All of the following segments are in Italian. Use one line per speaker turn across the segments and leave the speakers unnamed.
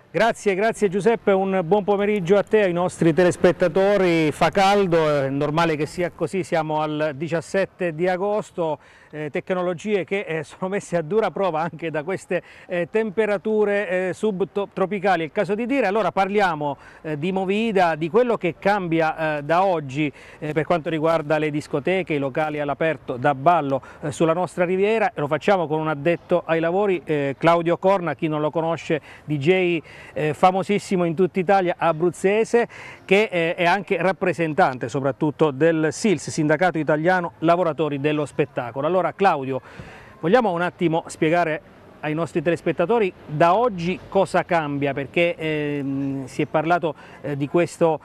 Grazie Giuseppe, un buon pomeriggio a te, ai nostri telespettatori. Fa caldo, è normale che sia così, siamo al 17 di agosto, tecnologie che sono messe a dura prova anche da queste temperature subtropicali, è il caso di dire. Allora parliamo di Movida, di quello che cambia da oggi per quanto riguarda le discoteche, i locali all'aperto da ballo sulla nostra riviera, e lo facciamo con un addetto ai lavori, Claudio Corna, chi non lo conosce, DJ famosissimo in tutta Italia, abruzzese, che è anche rappresentante soprattutto del SILS, Sindacato Italiano Lavoratori dello Spettacolo. Allora Claudio, vogliamo un attimo spiegare ai nostri telespettatori da oggi cosa cambia, perché si è parlato di questo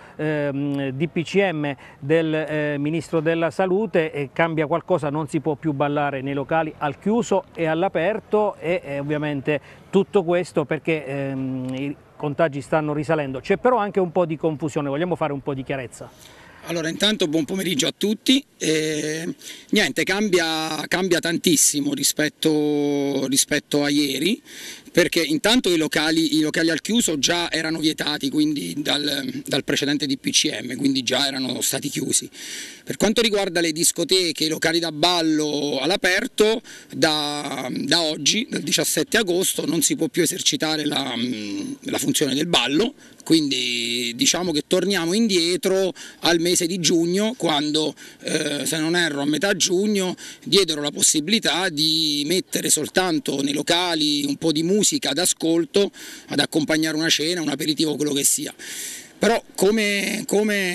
DPCM del Ministro della Salute, e cambia qualcosa, non si può più ballare nei locali al chiuso e all'aperto, e ovviamente tutto questo perché i contagi stanno risalendo. C'è però anche un po' di confusione, vogliamo fare un po' di chiarezza.
Allora, intanto buon pomeriggio a tutti. Niente, cambia tantissimo rispetto a ieri, perché intanto i locali al chiuso già erano vietati, quindi dal precedente DPCM, quindi già erano stati chiusi. Per quanto riguarda le discoteche, i locali da ballo all'aperto, da oggi, dal 17 agosto, non si può più esercitare la funzione del ballo, quindi diciamo che torniamo indietro al mese di giugno, quando, se non erro a metà giugno, diedero la possibilità di mettere soltanto nei locali un po' di musica d'ascolto ad accompagnare una cena, un aperitivo, quello che sia. Però come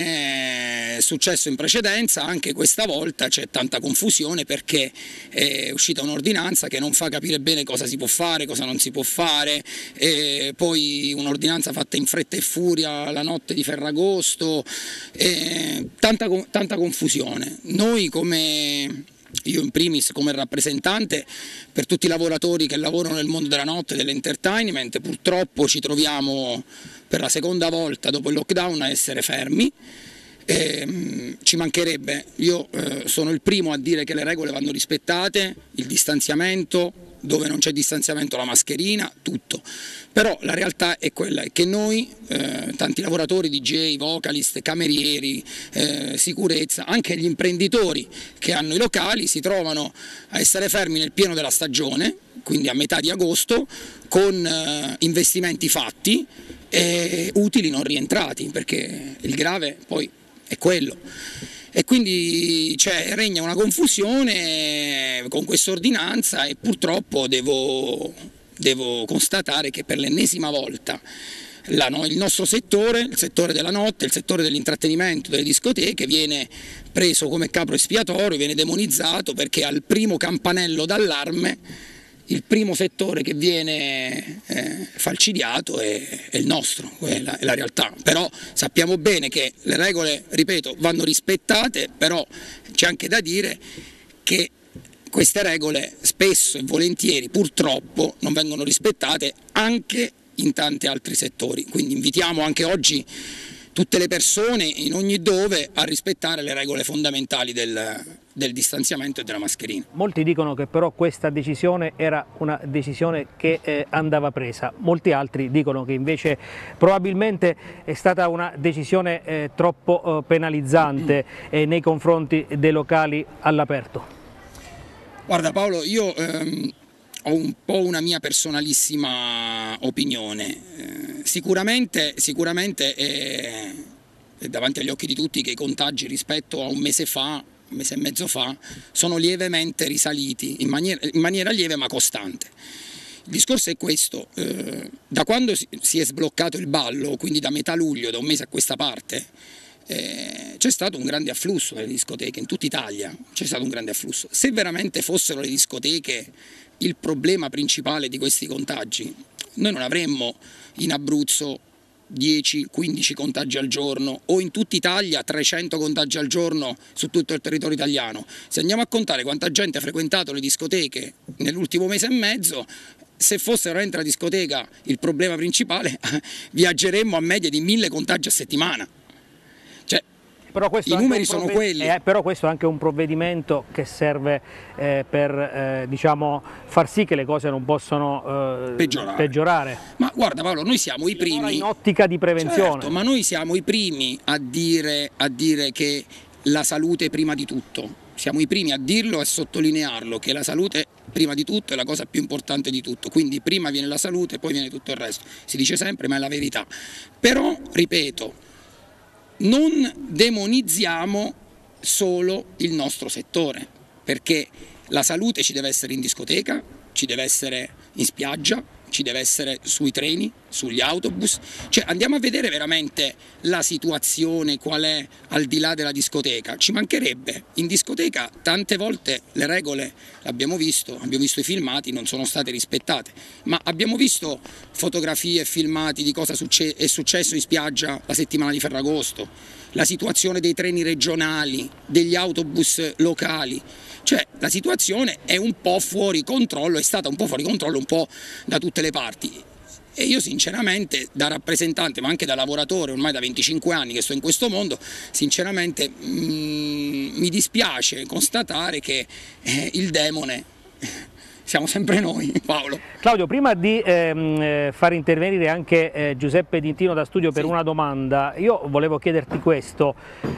è successo in precedenza, anche questa volta c'è tanta confusione, perché è uscita un'ordinanza che non fa capire bene cosa si può fare, cosa non si può fare, e poi un'ordinanza fatta in fretta e furia la notte di Ferragosto, tanta confusione. Noi io in primis come rappresentante per tutti i lavoratori che lavorano nel mondo della notte e dell'entertainment, purtroppo ci troviamo per la seconda volta dopo il lockdown a essere fermi. Ci mancherebbe, io sono il primo a dire che le regole vanno rispettate, il distanziamento, dove non c'è distanziamento la mascherina, tutto. Però la realtà è quella, è che noi, tanti lavoratori, DJ, vocalist, camerieri, sicurezza, anche gli imprenditori che hanno i locali, si trovano a essere fermi nel pieno della stagione, quindi a metà di agosto, con investimenti fatti e utili non rientrati, perché il grave poi è quello. E quindi regna una confusione con questa ordinanza, e purtroppo devo constatare che per l'ennesima volta il nostro settore, il settore della notte, il settore dell'intrattenimento, delle discoteche, viene preso come capro espiatorio, viene demonizzato, perché al primo campanello d'allarme il primo settore che viene falcidiato è il nostro, è la realtà. Però sappiamo bene che le regole, ripeto, vanno rispettate, però c'è anche da dire che queste regole spesso e volentieri purtroppo non vengono rispettate anche in tanti altri settori, quindi invitiamo anche oggi tutte le persone in ogni dove a rispettare le regole fondamentali del distanziamento e della mascherina.
Molti dicono che però questa decisione era una decisione che andava presa, molti altri dicono che invece probabilmente è stata una decisione troppo penalizzante nei confronti dei locali all'aperto.
Guarda Paolo, io ho un po' una mia personalissima opinione. Sicuramente è davanti agli occhi di tutti che i contagi rispetto a un mese e mezzo fa, sono lievemente risaliti, in maniera lieve ma costante. Il discorso è questo: da quando si è sbloccato il ballo, quindi da metà luglio, da un mese a questa parte, c'è stato un grande afflusso nelle discoteche, in tutta Italia c'è stato un grande afflusso. Se veramente fossero le discoteche il problema principale di questi contagi, noi non avremmo in Abruzzo 10-15 contagi al giorno, o in tutta Italia 300 contagi al giorno su tutto il territorio italiano. Se andiamo a contare quanta gente ha frequentato le discoteche nell'ultimo mese e mezzo, se fosse veramente la discoteca il problema principale, viaggeremmo a media di 1000 contagi a settimana.
Però i numeri sono quelli. Però questo è anche un provvedimento che serve per diciamo, far sì che le cose non possano peggiorare.
Ma Guarda Paolo, noi siamo i primi
in ottica di prevenzione.
Certo, ma noi siamo i primi a dire che la salute è prima di tutto. Siamo i primi a dirlo e a sottolinearlo, che la salute prima di tutto è la cosa più importante di tutto, quindi prima viene la salute, poi viene tutto il resto. Si dice sempre, ma è la verità. Però, ripeto, non demonizziamo solo il nostro settore, perché la salute ci deve essere in discoteca, ci deve essere in spiaggia, ci deve essere sui treni, sugli autobus, cioè andiamo a vedere veramente la situazione qual è al di là della discoteca. Ci mancherebbe, in discoteca tante volte le regole, abbiamo visto i filmati, non sono state rispettate, ma abbiamo visto fotografie e filmati di cosa è successo in spiaggia la settimana di Ferragosto, la situazione dei treni regionali, degli autobus locali. Cioè la situazione è un po' fuori controllo, è stata un po' fuori controllo un po' da tutte le parti e io sinceramente da rappresentante ma anche da lavoratore ormai da 25 anni che sto in questo mondo, sinceramente mi dispiace constatare che il demone siamo sempre noi, Paolo.
Claudio, prima di far intervenire anche Giuseppe D'Intino da studio per una domanda, io volevo chiederti questo.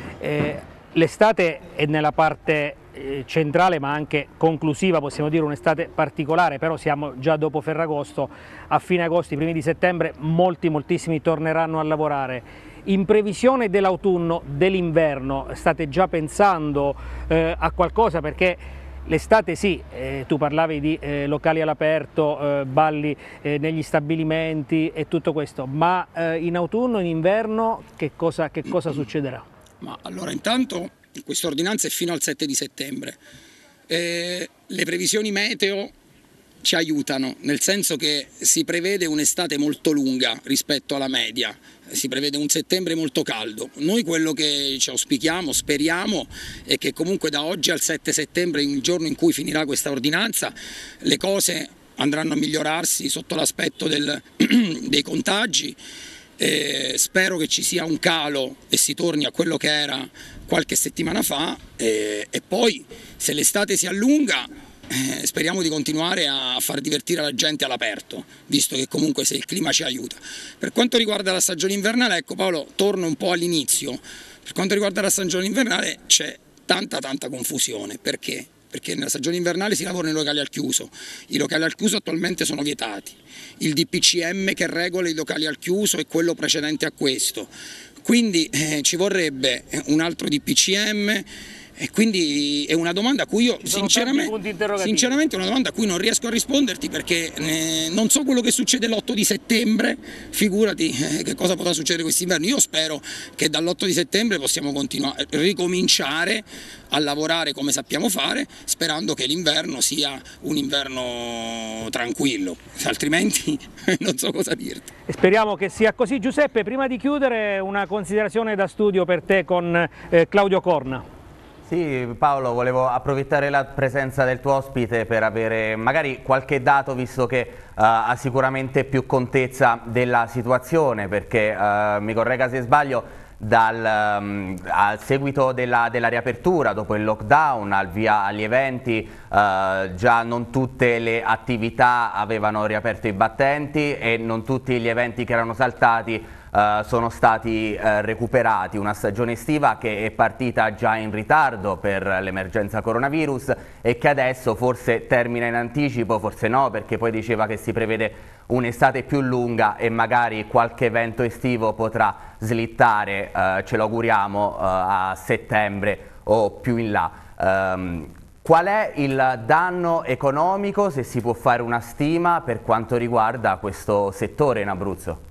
L'estate è nella parte centrale ma anche conclusiva, possiamo dire un'estate particolare, però siamo già dopo Ferragosto, a fine agosto, i primi di settembre moltissimi torneranno a lavorare. In previsione dell'autunno, dell'inverno, state già pensando a qualcosa? Perché l'estate sì, tu parlavi di locali all'aperto, balli negli stabilimenti e tutto questo, ma in autunno, in inverno che cosa succederà?
Ma allora intanto questa ordinanza è fino al 7 di settembre, le previsioni meteo ci aiutano, nel senso che si prevede un'estate molto lunga rispetto alla media, si prevede un settembre molto caldo. Noi quello che ci auspichiamo, speriamo, è che comunque da oggi al 7 settembre, il giorno in cui finirà questa ordinanza, le cose andranno a migliorarsi sotto l'aspetto dei contagi. Spero che ci sia un calo e si torni a quello che era qualche settimana fa e poi se l'estate si allunga speriamo di continuare a far divertire la gente all'aperto, visto che comunque se il clima ci aiuta. Per quanto riguarda la stagione invernale, ecco Paolo, torno un po' all'inizio. Per quanto riguarda la stagione invernale c'è tanta confusione, perché? Perché nella stagione invernale si lavora nei locali al chiuso, i locali al chiuso attualmente sono vietati, il DPCM che regola i locali al chiuso è quello precedente a questo, quindi ci vorrebbe un altro DPCM e quindi è una domanda a cui io sinceramente è una domanda a cui non riesco a risponderti perché non so quello che succede l'8 di settembre, figurati che cosa potrà succedere quest'inverno. Io spero che dall'8 di settembre possiamo ricominciare a lavorare come sappiamo fare, sperando che l'inverno sia un inverno tranquillo, altrimenti non so cosa dirti.
E speriamo che sia così. Giuseppe, prima di chiudere una considerazione da studio per te con Claudio Corna.
Sì, Paolo, volevo approfittare della presenza del tuo ospite per avere magari qualche dato, visto che ha sicuramente più contezza della situazione, perché mi corregga se sbaglio, al seguito della riapertura, dopo il lockdown, al via agli eventi, già non tutte le attività avevano riaperto i battenti e non tutti gli eventi che erano saltati sono stati recuperati. Una stagione estiva che è partita già in ritardo per l'emergenza coronavirus e che adesso forse termina in anticipo, forse no, perché poi diceva che si prevede un'estate più lunga e magari qualche evento estivo potrà slittare, ce lo auguriamo, a settembre o più in là. Qual è il danno economico, se si può fare una stima, per quanto riguarda questo settore in Abruzzo?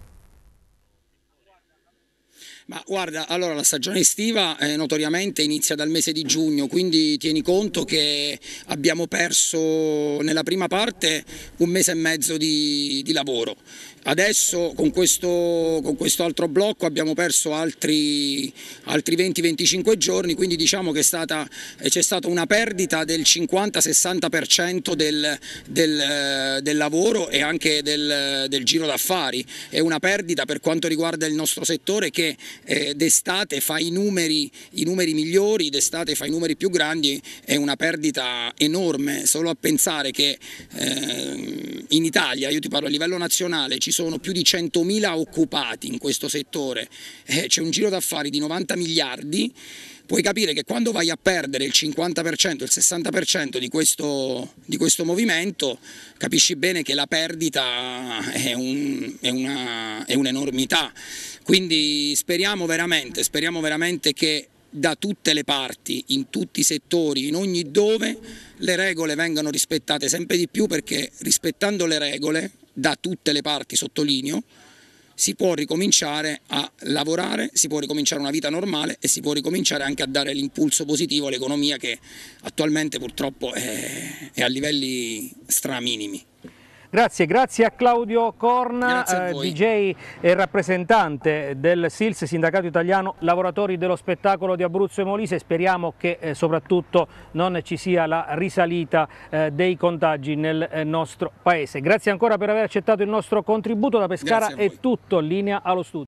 Ma guarda, allora la stagione estiva notoriamente inizia dal mese di giugno, quindi tieni conto che abbiamo perso nella prima parte un mese e mezzo di lavoro. Adesso con questo altro blocco abbiamo perso altri 20-25 giorni, quindi diciamo che c'è stata una perdita del 50-60% del lavoro e anche del giro d'affari. È una perdita per quanto riguarda il nostro settore che d'estate fa i numeri migliori, d'estate fa i numeri più grandi, è una perdita enorme. Solo a pensare che in Italia, io ti parlo a livello nazionale, ci sono più di 100.000 occupati in questo settore, c'è un giro d'affari di 90 miliardi, puoi capire che quando vai a perdere il 50%, il 60% di questo movimento, capisci bene che la perdita è un'enormità. Quindi speriamo veramente che da tutte le parti, in tutti i settori, in ogni dove, le regole vengano rispettate sempre di più, perché rispettando le regole da tutte le parti, sottolineo, si può ricominciare a lavorare, si può ricominciare una vita normale e si può ricominciare anche a dare l'impulso positivo all'economia, che attualmente purtroppo è a livelli straminimi.
Grazie a Claudio Corna, DJ e rappresentante del SILS, Sindacato Italiano Lavoratori dello Spettacolo di Abruzzo e Molise. Speriamo che soprattutto non ci sia la risalita dei contagi nel nostro paese. Grazie ancora per aver accettato il nostro contributo. Da Pescara è tutto, linea allo studio.